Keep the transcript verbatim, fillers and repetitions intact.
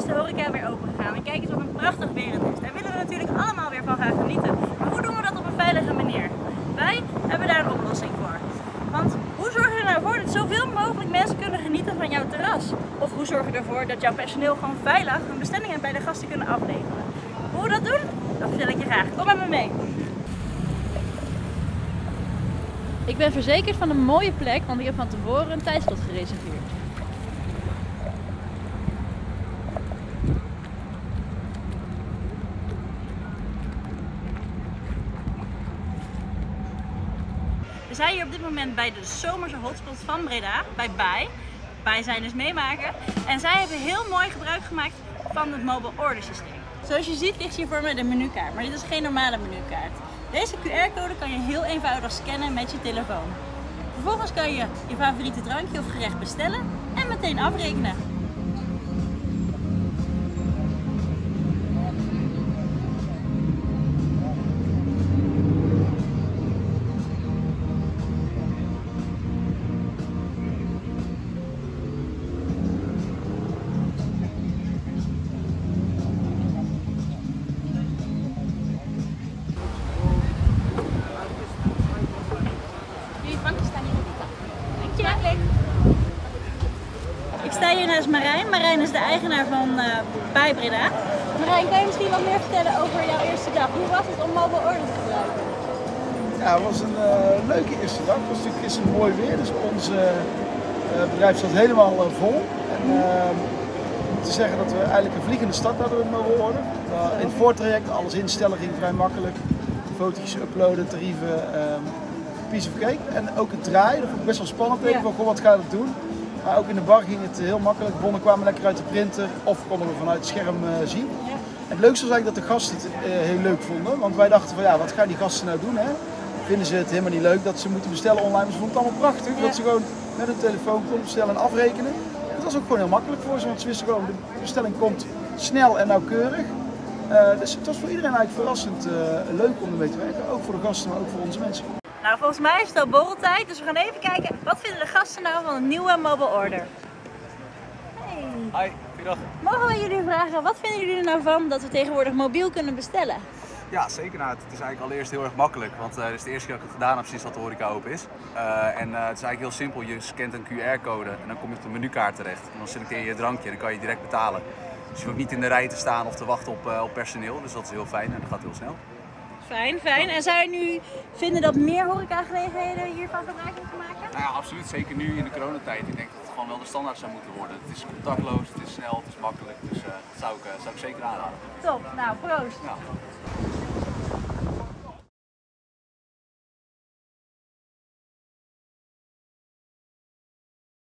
de horeca weer open gegaan. En kijk eens wat een prachtig weer het is. Daar willen we natuurlijk allemaal weer van gaan genieten. Maar hoe doen we dat op een veilige manier? Wij hebben daar een oplossing voor. Want hoe zorg je er nou voor dat zoveel mogelijk mensen kunnen genieten van jouw terras? Of hoe zorg je ervoor dat jouw personeel gewoon veilig hun bestellingen bij de gasten kunnen afleveren? Hoe we dat doen? Dat vertel ik je graag. Kom met me mee. Ik ben verzekerd van een mooie plek, want ik heb van tevoren een tijdslot gereserveerd. We zijn hier op dit moment bij de zomerse hotspot van Breda, bij Bij. Bij zijn dus meemaken. En zij hebben heel mooi gebruik gemaakt van het mobile order systeem. Zoals je ziet ligt hier voor me de menukaart, maar dit is geen normale menukaart. Deze Q R-code kan je heel eenvoudig scannen met je telefoon. Vervolgens kan je je favoriete drankje of gerecht bestellen en meteen afrekenen. Ik sta hier naast Marijn. Marijn is de eigenaar van uh, Bij Breda. Marijn, kan je misschien wat meer vertellen over jouw eerste dag? Hoe was het om mobile order te gebruiken? Ja, het was een uh, leuke eerste dag. Het was natuurlijk gisteren mooi weer, dus ons uh, uh, bedrijf zat helemaal uh, vol. En, uh, om te zeggen dat we eigenlijk een vliegende start hadden met mobile order. Uh, in het voortraject, alles instellen ging vrij makkelijk. Fotootjes uploaden, tarieven, uh, piece of cake. En ook het draaien, dat vond ik best wel spannend even. Van, goh, wat gaat het doen? Maar ook in de bar ging het heel makkelijk. Bonnen kwamen lekker uit de printer of konden we vanuit het scherm uh, zien. Ja. En het leukste was eigenlijk dat de gasten het uh, heel leuk vonden. Want wij dachten van ja, wat gaan die gasten nou doen? Hè? Vinden ze het helemaal niet leuk dat ze moeten bestellen online? Maar ze vonden het allemaal prachtig. Ja. Dat ze gewoon met hun telefoon konden bestellen en afrekenen. En dat was ook gewoon heel makkelijk voor ze. Want ze wisten gewoon de bestelling komt snel en nauwkeurig. Uh, dus het was voor iedereen eigenlijk verrassend uh, leuk om ermee te werken. Ook voor de gasten, maar ook voor onze mensen. Nou, volgens mij is het al borreltijd, dus we gaan even kijken wat vinden de gasten nou van een nieuwe mobile order. Hey. Hi, goeiedag. Mogen we jullie vragen, wat vinden jullie er nou van dat we tegenwoordig mobiel kunnen bestellen? Ja, zeker. Nou, het is eigenlijk allereerst heel erg makkelijk, want uh, dit is de eerste keer dat ik het gedaan heb sinds dat de horeca open is. Uh, en uh, het is eigenlijk heel simpel, je scant een Q R-code en dan kom je op de menukaart terecht. En dan selecteer je je drankje en dan kan je direct betalen. Dus je hoeft niet in de rij te staan of te wachten op, uh, op personeel, dus dat is heel fijn en dat gaat heel snel. Fijn, fijn. En zou je nu vinden dat meer horecagelegenheden hiervan gebruik moeten maken? Nou ja, absoluut. Zeker nu in de coronatijd. Ik denk dat het gewoon wel de standaard zou moeten worden. Het is contactloos, het is snel, het is makkelijk. Dus uh, dat zou ik, uh, zou ik zeker aanraden. Top. Nou, proost. Ja.